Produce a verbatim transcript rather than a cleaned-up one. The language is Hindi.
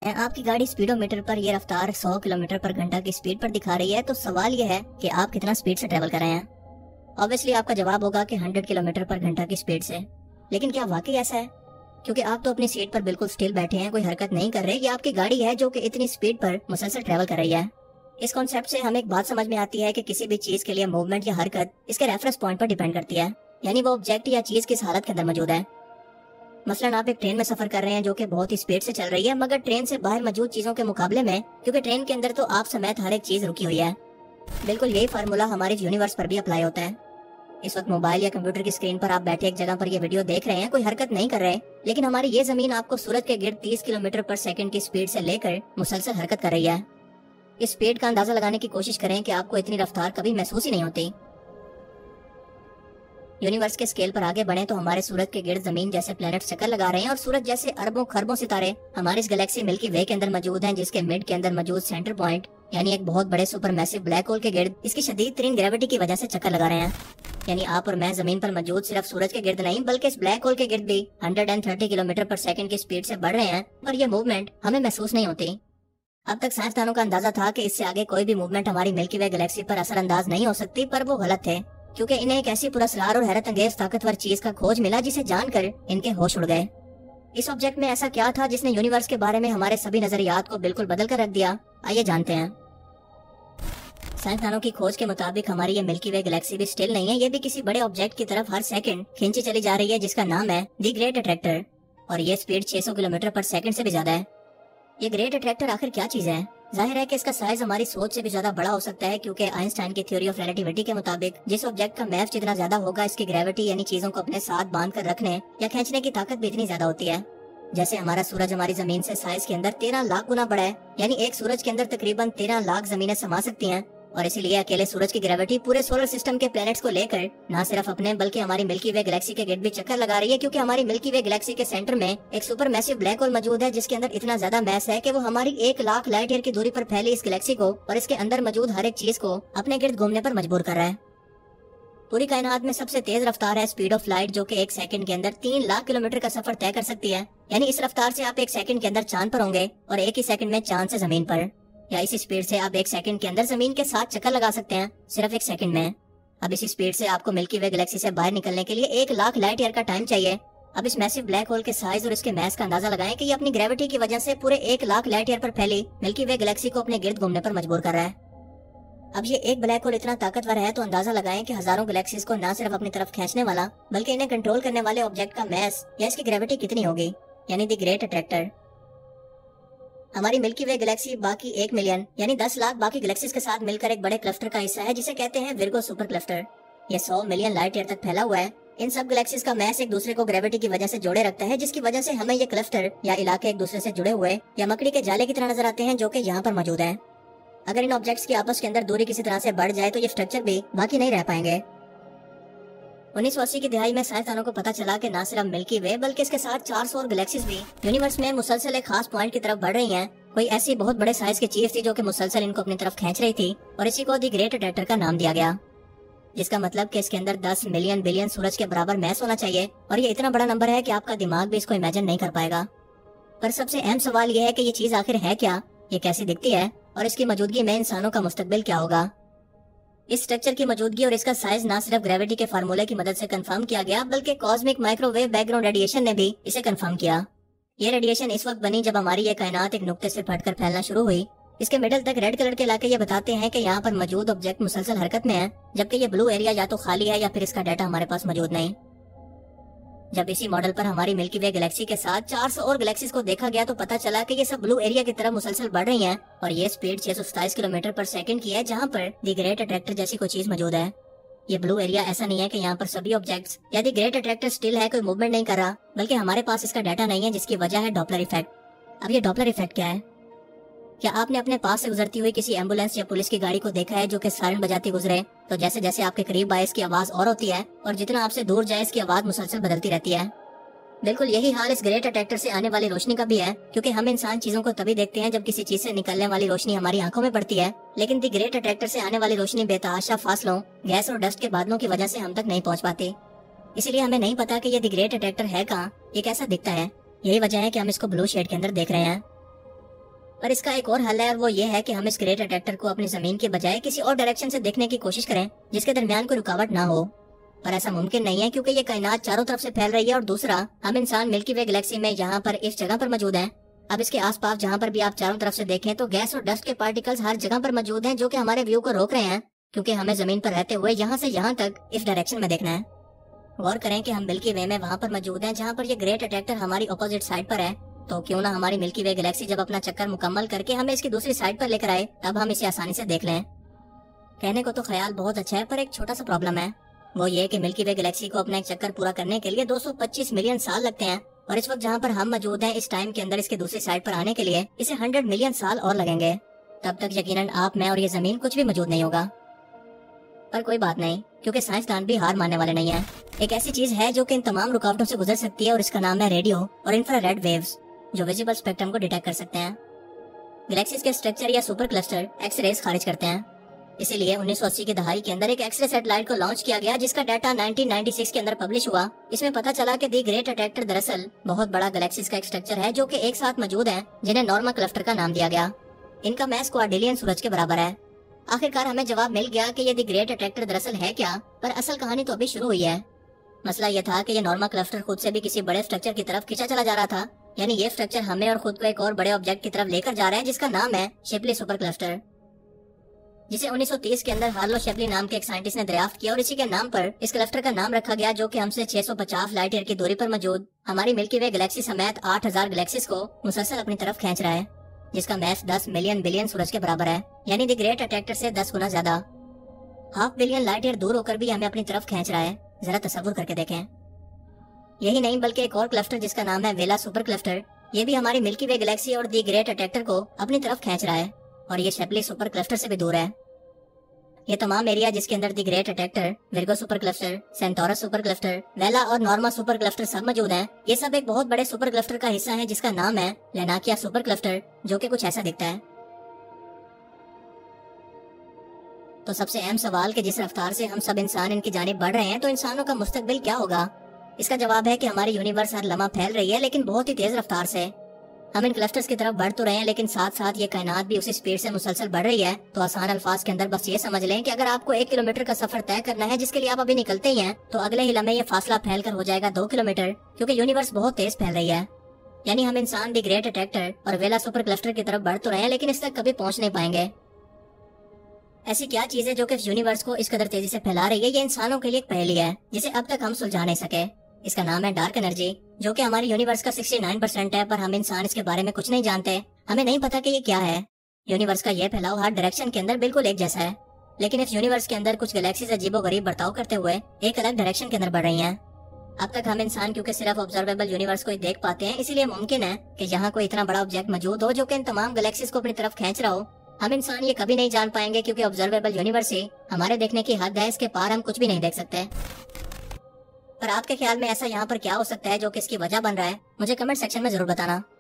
आपकी गाड़ी स्पीडोमीटर पर ये रफ्तार सौ किलोमीटर पर घंटा की स्पीड पर दिखा रही है, तो सवाल ये है कि आप कितना स्पीड से ट्रेवल कर रहे हैं। ऑब्वियसली आपका जवाब होगा कि सौ किलोमीटर पर घंटा की स्पीड से। लेकिन क्या वाकई ऐसा है? क्योंकि आप तो अपनी सीट पर बिल्कुल स्टिल बैठे हैं, कोई हरकत नहीं कर रहे। ये आपकी गाड़ी है जो कि इतनी स्पीड पर मुसलसल ट्रेवल कर रही है। इस कॉन्सेप्ट से हमें एक बात समझ में आती है कि किसी भी चीज के लिए मूवमेंट या हरकत इसके रेफरेंस पॉइंट पर डिपेंड करती है, यानी वो ऑब्जेक्ट या चीज किस हालत के अंदर मौजूद है। मसलन आप एक ट्रेन में सफर कर रहे हैं जो कि बहुत ही स्पीड से चल रही है, मगर ट्रेन से बाहर मौजूद चीजों के मुकाबले में, क्योंकि ट्रेन के अंदर तो आप समेत हर एक चीज रुकी हुई है। बिल्कुल यही फार्मूला हमारे यूनिवर्स पर भी अप्लाई होता है। इस वक्त मोबाइल या कंप्यूटर की स्क्रीन पर आप बैठे एक जगह पर ये वीडियो देख रहे हैं, कोई हरकत नहीं कर रहे, लेकिन हमारी ये जमीन आपको सूरज के गिर्द तीस किलोमीटर पर सेकंड की स्पीड से लेकर मुसलसल हरकत कर रही है। इस स्पीड का अंदाजा लगाने की कोशिश करें कि आपको इतनी रफ्तार कभी महसूस ही नहीं होती। यूनिवर्स के स्केल पर आगे बढ़े तो हमारे सूरज के गिर्द जमीन जैसे प्लैनेट चक्कर लगा रहे हैं, और सूरज जैसे अरबों खरबों सितारे हमारी इस गैलेक्सी मिल्की वे के अंदर मौजूद हैं, जिसके मिड के अंदर मौजूद सेंटर पॉइंट यानी एक बहुत बड़े सुपर मैसिव ब्लैक होल के गिर्द इसकी शदीद तरीन ग्रेविटी की वजह से चक्कर लगा रहे हैं। यानी आप और मैं जमीन पर मौजूद सिर्फ सूरज के गिर्द नहीं, बल्कि इस ब्लैक होल के गिर्द भी एक सौ तीस किलोमीटर पर सेकंड की स्पीड से बढ़ रहे हैं, और ये मूवमेंट हमें महसूस नहीं होती। अब तक साइंसदानों का अंदाजा था कि इससे आगे कोई भी मूवमेंट हमारी मिल्की वे गैलेक्सी पर असरअंदाज नहीं हो सकती, पर वो गलत थे, क्योंकि इन्हें एक ऐसी पुरस्कार और हैरत अंगेज ताकतवर चीज का खोज मिला जिसे जानकर इनके होश उड़ गए। इस ऑब्जेक्ट में ऐसा क्या था जिसने यूनिवर्स के बारे में हमारे सभी नजरियात को बिल्कुल बदल कर रख दिया? आइए जानते हैं। साइंसदानों की खोज के मुताबिक हमारी ये मिल्की वे गैलेक्सी भी स्टिल नहीं है, ये भी किसी बड़े ऑब्जेक्ट की तरफ हर सेकंड खींची चली जा रही है, जिसका नाम है द ग्रेट अट्रैक्टर, और ये स्पीड छह सौ किलोमीटर पर सेकंड से भी ज्यादा है। ये ग्रेट अट्रैक्टर आखिर क्या चीज है? जाहिर है कि इसका साइज हमारी सोच से भी ज्यादा बड़ा हो सकता है, क्योंकि आइंस्टाइन की थ्योरी ऑफ रिलेटिविटी के मुताबिक जिस ऑब्जेक्ट का मैस जितना ज्यादा होगा, इसकी ग्रेविटी यानी चीजों को अपने साथ बांध कर रखने या खींचने की ताकत भी इतनी ज्यादा होती है। जैसे हमारा सूरज हमारी जमीन से साइज के अंदर तेरह लाख गुना बड़ा है, यानी एक सूरज के अंदर तकरीबन तेरह लाख जमीनें समा सकती हैं, और इसीलिए अकेले सूरज की ग्रेविटी पूरे सोलर सिस्टम के प्लैनेट्स को लेकर न सिर्फ अपने बल्कि हमारी मिल्की वे गैलेक्सी के गिर्द भी चक्कर लगा रही है, क्योंकि हमारी मिल्की वे गैलेक्सी के सेंटर में एक सुपर मैसिव ब्लैक होल मौजूद है, जिसके अंदर इतना ज्यादा मैस है कि वो हमारी एक लाख लाइट ईयर की दूरी पर फैली इस गैलेक्सी को और इसके अंदर मौजूद हर एक चीज को अपने गिर्द घूमने पर मजबूर कर रहा है। पूरी कायनात में सबसे तेज रफ्तार है स्पीड ऑफ लाइट, जो कि एक सेकंड के अंदर तीन लाख किलोमीटर का सफर तय कर सकती है। यानी इस रफ्तार से आप एक सेकंड के अंदर चांद पर होंगे और एक ही सेकंड में चांद से जमीन पर, या इसी स्पीड से आप एक सेकंड के अंदर जमीन के साथ चक्कर लगा सकते हैं, सिर्फ एक सेकंड में। अब इसी स्पीड से आपको मिल्की वे गैलेक्सी से बाहर निकलने के लिए एक लाख लाइट ईयर का टाइम चाहिए। अब इस मैसिव ब्लैक होल के साइज और इसके मैस का अंदाजा लगाएं कि ये अपनी ग्रेविटी की वजह से पूरे एक लाख लाइट ईयर पर फैली मिल्की वे गैलेक्सी को अपने गिर्द घूमने पर मजबूर कर रहा है। अब ये एक ब्लैक होल इतना ताकतवर है तो अंदाजा लगाएं कि हजारों गैलेक्सीज को न सिर्फ अपनी तरफ खींचने वाला बल्कि इन्हें कंट्रोल करने वाले ऑब्जेक्ट का मैस या इसकी ग्रेविटी कितनी होगी, यानी द ग्रेट अट्रैक्टर। हमारी मिल्की वे गैलेक्सी बाकी एक मिलियन यानी दस लाख बाकी गैलेक्सीज के साथ मिलकर एक बड़े क्लस्टर का हिस्सा है, जिसे कहते हैं विर्गो सुपर क्लस्टर। ये सौ मिलियन लाइट ईयर तक फैला हुआ है। इन सब गैलेक्सीज का मैस एक दूसरे को ग्रेविटी की वजह से जोड़े रखता है, जिसकी वजह से हमें ये क्लस्टर या इलाके एक दूसरे से जुड़े हुए या मकड़ी के जाले की तरह नजर आते हैं, जो कि यहाँ पर मौजूद है। अगर इन ऑब्जेक्ट्स की आपस के अंदर दूरी किसी तरह से बढ़ जाए तो ये स्ट्रक्चर भी बाकी नहीं रह पाएंगे। उन्नीस सौ अस्सी की दिहाई में साइंसदानों को पता चला कि न सिर्फ मिल्की वे बल्कि इसके साथ चार सौ और गैलेक्सीज भी यूनिवर्स में मुसलसल एक खास पॉइंट की तरफ बढ़ रही हैं। कोई ऐसी बहुत बड़े साइज की चीज थी जो कि मुसलसल इनको अपनी तरफ खींच रही थी, और इसी को द ग्रेट अट्रैक्टर का नाम दिया गया, जिसका मतलब कि इसके अंदर दस मिलियन बिलियन सूरज के बराबर मैस होना चाहिए, और ये इतना बड़ा नंबर है कि आपका दिमाग भी इसको इमेजिन नहीं कर पाएगा। पर सबसे अहम सवाल यह है कि ये चीज आखिर है क्या, ये कैसी दिखती है, और इसकी मौजूदगी में इंसानों का मुस्तकबिल क्या होगा। इस स्ट्रक्चर की मौजूदगी और इसका साइज न सिर्फ ग्रेविटी के फार्मूले की मदद से कंफर्म किया गया, बल्कि कॉस्मिक माइक्रोवेव बैकग्राउंड रेडिएशन ने भी इसे कंफर्म किया। ये रेडिएशन इस वक्त बनी जब हमारी ये कायनात एक नुक्ते से फटकर फैलना शुरू हुई। इसके मिडल तक रेड कलर के इलाके ये बताते हैं कि यहाँ पर मौजूद ऑब्जेक्ट मुसलसल हरकत में है, जबकि ये ब्लू एरिया या तो खाली है या फिर इसका डाटा हमारे पास मौजूद नहीं। जब इसी मॉडल पर हमारी मिल्की वे गैलेक्सी के साथ चार सौ और गैलेक्सीज को देखा गया तो पता चला कि ये सब ब्लू एरिया की तरफ मुसलसल बढ़ रही हैं, और ये स्पीड छह सौ सताईस किलोमीटर पर सेकंड की है, जहाँ पर द ग्रेट अट्रैक्टर जैसी कोई चीज मौजूद है। ये ब्लू एरिया ऐसा नहीं है कि यहाँ पर सभी ऑब्जेक्ट्स या द ग्रेट अट्रैक्टर स्टिल है, कोई मूवमेंट नहीं कर रहा, बल्कि हमारे पास इसका डाटा नहीं है, जिसकी वजह है डॉपलर इफेक्ट। अब ये डॉपलर इफेक्ट क्या है? क्या आपने अपने पास से गुजरती हुई किसी एम्बुलेंस या पुलिस की गाड़ी को देखा है जो कि सायरन बजाती गुजरे? तो जैसे जैसे आपके करीब आए इसकी आवाज और होती है, और जितना आपसे दूर जाए इसकी आवाज मुसलसल बदलती रहती है। बिल्कुल यही हाल इस ग्रेट अट्रैक्टर से आने वाली रोशनी का भी है, क्योंकि हम इंसान चीजों को तभी देखते हैं जब किसी चीज से निकलने वाली रोशनी हमारी आंखों में पड़ती है, लेकिन द ग्रेट अट्रैक्टर से आने वाली रोशनी बेतहाशा फासलों, गैस और डस्ट के बादलों की वजह से हम तक नहीं पहुंच पाती। इसलिए हमें नहीं पता कि ये द ग्रेट अट्रैक्टर है कहाँ, ये कैसा दिखता है। यही वजह है कि हम इसको ब्लू शेड के अंदर देख रहे हैं। पर इसका एक और हल है और वो ये है कि हम इस ग्रेट अट्रैक्टर को अपनी जमीन के बजाय किसी और डायरेक्शन से देखने की कोशिश करें जिसके दरमियान कोई रुकावट ना हो। पर ऐसा मुमकिन नहीं है क्योंकि ये कायनात चारों तरफ से फैल रही है और दूसरा हम इंसान मिल्की वे गैलेक्सी में यहाँ पर इस जगह पर मौजूद हैं। अब इसके आसपास जहाँ पर भी आप चारों तरफ से देखें तो गैस और डस्ट के पार्टिकल्स हर जगह पर मौजूद हैं जो कि हमारे व्यू को रोक रहे हैं, क्योंकि हमें जमीन पर रहते हुए यहाँ से यहाँ तक इस डायरेक्शन में देखना है। गौर करें कि हम मिल्की वे में वहाँ पर मौजूद हैं जहाँ पर ये ग्रेट अट्रैक्टर हमारी ऑपोजिट साइड पर है। तो क्यों ना हमारी मिल्की वे गैलेक्सी जब अपना चक्कर मुकम्मल करके हमें इसकी दूसरी साइड पर लेकर आए तब हम इसे आसानी से देख लें। कहने को तो ख्याल बहुत अच्छा है, पर एक छोटा सा प्रॉब्लम है। वो ये कि मिल्की वे गैलेक्सी को अपना एक चक्कर पूरा करने के लिए दो सौ पच्चीस मिलियन साल लगते हैं और इस वक्त जहाँ पर हम मौजूद हैं इस टाइम के अंदर इसके दूसरी साइड पर आने के लिए इसे सौ मिलियन साल और लगेंगे। तब तक यकीनन आप, मैं और ये जमीन कुछ भी मौजूद नहीं होगा। पर कोई बात नहीं, क्योंकि साइंसदान भी हार मानने वाले नहीं है। एक ऐसी चीज है जो कि इन तमाम रुकावटों से गुजर सकती है और इसका नाम है रेडियो और इंफ्रारेड वेव्स, जो विजिबल स्पेक्ट्रम को डिटेक्ट कर सकते हैं। गैलेक्सीज के स्ट्रक्चर या सुपर क्लस्टर एक्स रेज खारिज करते हैं। इसीलिए उन्नीस सौ अस्सी की दहाई के अंदर एक एक्सरे सैटेलाइट को लॉन्च किया गया जिसका डाटा उन्नीस सौ छियानवे के अंदर पब्लिश हुआ। इसमें पता चला कि दी ग्रेट अट्रैक्टर दरअसल बहुत बड़ा गैलेक्सीज का एक स्ट्रक्चर है जो कि एक साथ मौजूद है, जिन्हें नॉर्मा क्लस्टर का नाम दिया गया। इनका मैस क्वाड्रिलियन सूरज के बराबर है। आखिरकार हमें जवाब मिल गया कि ये दी ग्रेट अट्रैक्टर दरअसल है क्या, पर असल कहानी तो अभी शुरू हुई है। मसला यह था कि ये नॉर्मा क्लस्टर खुद से भी किसी बड़े स्ट्रक्चर की तरफ खींचा चला जा रहा था, यानी ये स्ट्रक्चर हमें और खुद को एक और बड़े ऑब्जेक्ट की तरफ लेकर जा रहा है जिसका नाम है शिपली सुपर क्लस्टर, जिसे उन्नीस सौ तीस के अंदर हार्लो शिपली नाम के एक साइंटिस्ट ने दरियाफ्त किया और इसी के नाम पर इस क्लस्टर का नाम रखा गया, जो कि हमसे छह सौ पचास लाइट ईयर की दूरी पर मौजूद हमारी मिल्की वे गैलेक्सी समेत आठ हज़ार गैलेक्सीज को मुसलसल अपनी तरफ खींच रहा है, जिसका मैस दस मिलियन बिलियन सूरज के बराबर है, यानी द ग्रेट अट्रैक्टर से दस गुना ज्यादा। हाफ बिलियन लाइट ईयर दूर होकर भी हमें अपनी तरफ खींच रहा है। जरा तसव्वुर करके देखें। यही नहीं बल्कि एक और क्लस्टर जिसका नाम है वेला सुपर क्लस्टर, ये भी हमारी मिल्की वे गैलेक्सी और दी ग्रेट अट्रैक्टर को अपनी तरफ खींच रहा है और ये शिपली सुपर क्लस्टर से भी दूर है। ये तमाम एरिया जिसके अंदर the Great Attractor, Virgo supercluster, Centaurus supercluster, Vela और नॉर्मा सुपर क्लस्टर सब मौजूद हैं। ये सब एक बहुत बड़े सुपर क्लस्टर का हिस्सा है जिसका नाम है लेनाकिया सुपर क्लस्टर, जो कि कुछ ऐसा दिखता है। तो सबसे अहम सवाल कि जिस रफ्तार से हम सब इंसान इनकी जानिब बढ़ रहे हैं तो इंसानों का मुस्तकबिल क्या होगा? इसका जवाब है कि हमारी यूनिवर्स हर लम्हा फैल रही है, लेकिन बहुत ही तेज रफ्तार से। हम इन क्लस्टर्स की तरफ बढ़ तो रहे हैं, लेकिन साथ साथ ये कायनात भी उसी स्पीड से मुसलसल बढ़ रही है। तो आसान अल्फाज के अंदर बस ये समझ लें कि अगर आपको एक किलोमीटर का सफर तय करना है जिसके लिए आप अभी निकलते ही हैं, तो अगले ही लम्हे ये फासला फैल कर हो जाएगा दो किलोमीटर, क्योंकि यूनिवर्स बहुत तेज फैल रही है। यानी हम इंसान दी ग्रेट अट्रैक्टर और वेला सुपर क्लस्टर की तरफ बढ़ तो रहे हैं, लेकिन इस तक कभी पहुंच नहीं पाएंगे। ऐसी क्या चीज है जो कि यूनिवर्स को इस कदर तेजी से फैला रही है? ये इंसानों के लिए एक पहेली है जिसे अब तक हम सुलझा नहीं सके। इसका नाम है डार्क एनर्जी, जो कि हमारी यूनिवर्स का उनहत्तर परसेंट है, पर हम इंसान इसके बारे में कुछ नहीं जानते। हमें नहीं पता कि ये क्या है। यूनिवर्स का ये फैलाव हर डायरेक्शन के अंदर बिल्कुल एक जैसा है, लेकिन इस यूनिवर्स के अंदर कुछ गैलेक्सीज अजीबोगरीब बर्ताव करते हुए एक अलग डायरेक्शन के अंदर बढ़ रही हैं। अब तक हम इंसान क्योंकि सिर्फ ऑब्जर्वेबल यूनिवर्स को ही देख पाते हैं, इसलिए मुमकिन है कि यहाँ कोई इतना बड़ा ऑब्जेक्ट मौजूद हो जो कि इन तमाम गैलेक्सीज को अपनी तरफ खींच रहा हो। हम इंसान ये कभी नहीं जान पाएंगे क्योंकि ऑब्जर्वेबल यूनिवर्स ही हमारे देखने की हद है, इसके पार हम कुछ भी नहीं देख सकते। पर आपके ख्याल में ऐसा यहाँ पर क्या हो सकता है जो कि इसकी वजह बन रहा है? मुझे कमेंट सेक्शन में जरूर बताना।